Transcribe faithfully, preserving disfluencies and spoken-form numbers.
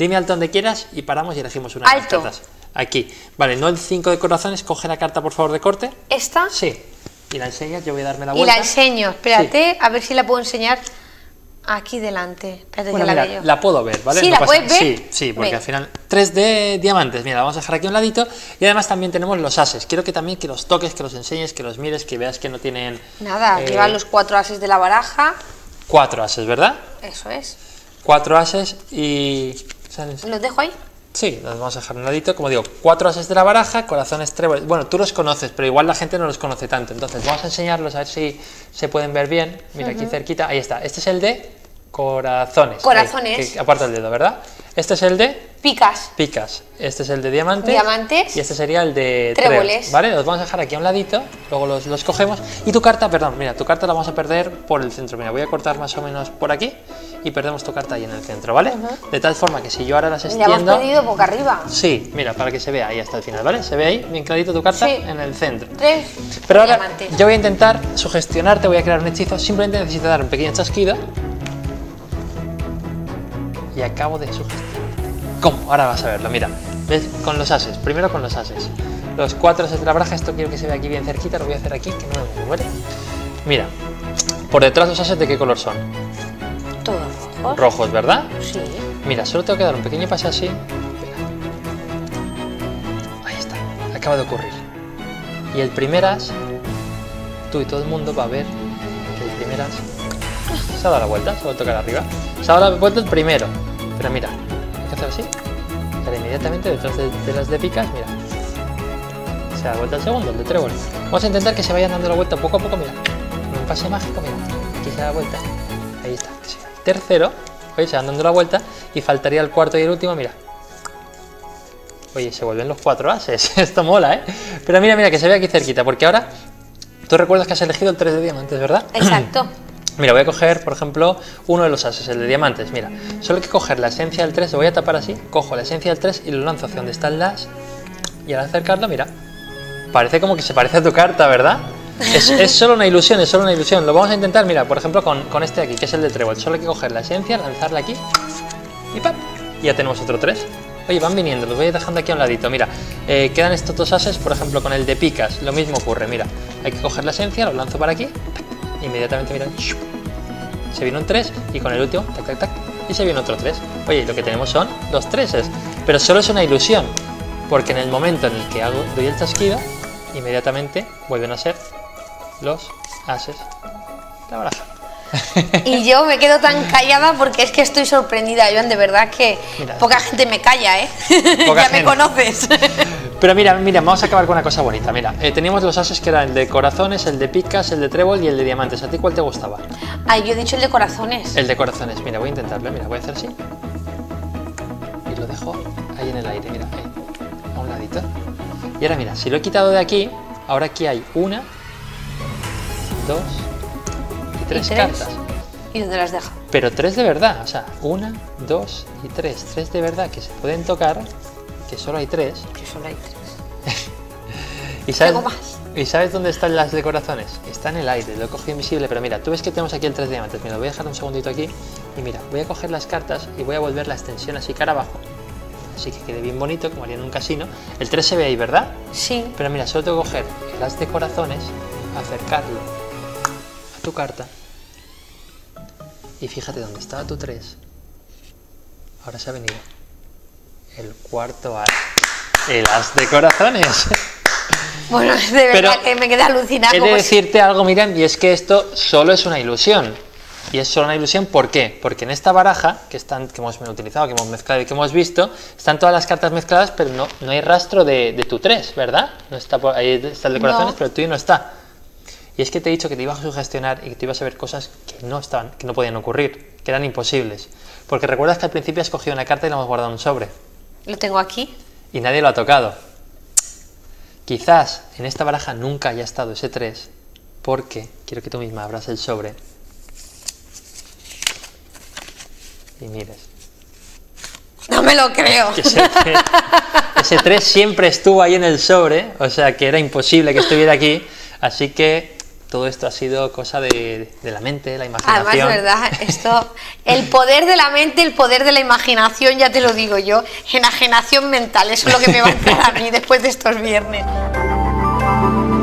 Dime alto donde quieras y paramos y elegimos una de las Alto. cartas. Aquí. Vale, no el cinco de corazones, coge la carta por favor de corte. ¿Esta? Sí. Y la enseñas, yo voy a darme la Y vuelta. la enseño, espérate, a ver si la puedo enseñar aquí delante. Espérate, Bueno, que la mira, veo yo. la puedo ver, ¿vale? Sí, No ¿la pasa- puedes ver? Sí, sí, porque Ven. al final tres de diamantes, mira, la vamos a dejar aquí a un ladito y además también tenemos los ases. Quiero que también que los toques, que los enseñes, que los mires, que veas que no tienen Nada, eh, llevan los cuatro ases de la baraja. cuatro ases, ¿verdad? Eso es. Cuatro ases y... ¿sabes? ¿Los dejo ahí? Sí, los vamos a dejar a un ladito, como digo, cuatro ases de la baraja, corazones, tréboles. Bueno, tú los conoces, pero igual la gente no los conoce tanto. Entonces vamos a enseñarlos a ver si se pueden ver bien. Mira, aquí cerquita, ahí está. Este es el de corazones. Corazones. Ahí, que aparta el dedo, ¿verdad? Este es el de Picas. picas. Este es el de diamantes. Diamantes. Y este sería el de Tréboles. tréboles. ¿Vale? Los vamos a dejar aquí a un ladito, luego los, los cogemos. Y tu carta, perdón, mira, tu carta la vamos a perder por el centro. Mira, voy a cortar más o menos por aquí y perdemos tu carta ahí en el centro, ¿vale? De tal forma que si yo ahora las Ya extiendo... hemos perdido boca arriba. Sí, mira, para que se vea ahí hasta el final, ¿vale? Se ve ahí, bien clarito tu carta Sí. en el centro. Tres Pero ahora diamantes. yo voy a intentar sugestionarte, voy a crear un hechizo, simplemente necesito dar un pequeño chasquido. Y acabo de sugestionar. ¿Cómo? Ahora vas a verlo, mira. ¿Ves? Con los ases, primero con los ases. Los cuatro ases de la baraja, esto quiero que se vea aquí bien cerquita, lo voy a hacer aquí, que no me muevo, ¿vale? Mira, por detrás los ases, ¿de qué color son? Todos rojos. Rojos, ¿verdad? Sí. Mira, solo tengo que dar un pequeño pase así. Espera. Ahí está, acaba de ocurrir. Y el primer as, tú y todo el mundo va a ver que el primer as se ha dado la vuelta, se va a tocar arriba. Se ha dado la vuelta el primero. Pero mira, hay que hacer así. Y ahora inmediatamente detrás de, de las de picas, mira. Se da la vuelta el segundo, el de trébol. Vamos a intentar que se vayan dando la vuelta poco a poco, mira. Con un pase mágico, mira. Aquí se da la vuelta. Ahí está. Que sea el tercero. Oye, se van dando la vuelta y faltaría el cuarto y el último, mira. Oye, se vuelven los cuatro ases. Esto mola, ¿eh? Pero mira, mira, que se ve aquí cerquita, porque ahora tú recuerdas que has elegido el tres de diamantes, ¿verdad? Exacto. Mira, voy a coger, por ejemplo, uno de los ases, el de diamantes. Mira, solo hay que coger la esencia del tres, lo voy a tapar así, cojo la esencia del tres y lo lanzo hacia donde está el as. Y al acercarlo, mira, parece como que se parece a tu carta, ¿verdad? Es, es solo una ilusión, es solo una ilusión. Lo vamos a intentar, mira, por ejemplo, con, con este aquí, que es el de trébol. Solo hay que coger la esencia, lanzarla aquí y ¡pam! Y ya tenemos otro tres. Oye, van viniendo, los voy dejando aquí a un ladito. Mira, eh, quedan estos dos ases, por ejemplo, con el de picas. Lo mismo ocurre, mira. Hay que coger la esencia, lo lanzo para aquí. Inmediatamente, mira, se viene un tres y con el último, tac, tac, tac, y se viene otro tres. Oye, lo que tenemos son dos treses. Pero solo es una ilusión, porque en el momento en el que hago, doy el chasquido, inmediatamente vuelven a ser los ases de la baraja. Y yo me quedo tan callada porque es que estoy sorprendida, Joan, de verdad que Mira. poca gente me calla, ¿eh? Poca Ya me gente. conoces. Pero mira, mira, vamos a acabar con una cosa bonita. Mira, eh, teníamos los ases que eran el de corazones, el de picas, el de trébol y el de diamantes. ¿A ti cuál te gustaba? Ay, yo he dicho el de corazones. El de corazones. Mira, voy a intentarlo. Mira, voy a hacer así. Y lo dejo ahí en el aire, mira, ahí. A un ladito. Y ahora mira, si lo he quitado de aquí, ahora aquí hay una, dos y tres, ¿Y tres? cartas. ¿Y dónde las dejo? Pero tres de verdad, o sea, una, dos y tres. Tres de verdad que se pueden tocar, que solo hay tres. Que solo hay tres. ¿Y sabes, Tengo más. ¿Y sabes dónde están las de corazones? Está en el aire, lo he cogido invisible, pero mira, tú ves que tenemos aquí el tres de diamantes. Mira, lo voy a dejar un segundito aquí y mira, voy a coger las cartas y voy a volver la extensión así cara abajo. Así que quede bien bonito, como haría en un casino. El tres se ve ahí, ¿verdad? Sí. Pero mira, solo tengo que coger el as de corazones, acercarlo a tu carta y fíjate dónde estaba tu tres. Ahora se ha venido el cuarto as, el as de corazones. Bueno, de verdad Pero que me quedé alucinada. He de como si- decirte algo, Miriam, y es que esto solo es una ilusión. Y es solo una ilusión, ¿por qué? Porque en esta baraja que, están, que hemos utilizado, que hemos mezclado y que hemos visto, están todas las cartas mezcladas, pero no, no hay rastro de, de tu tres, ¿verdad? No está por, ahí está el de corazones, No. pero el tuyo no está. Y es que te he dicho que te ibas a sugestionar y que te ibas a ver cosas que no estaban, que no podían ocurrir, que eran imposibles. Porque recuerdas que al principio has cogido una carta y la hemos guardado en un sobre. Lo tengo aquí. Y nadie lo ha tocado. Quizás en esta baraja nunca haya estado ese tres, porque quiero que tú misma abras el sobre y mires. No me lo creo. Que ese, ese tres siempre estuvo ahí en el sobre, o sea que era imposible que estuviera aquí, así que todo esto ha sido cosa de, de la mente, la imaginación. Además, verdad, esto, el poder de la mente, el poder de la imaginación, ya te lo digo yo, enajenación mental, eso es lo que me va a quedar a mí después de estos viernes.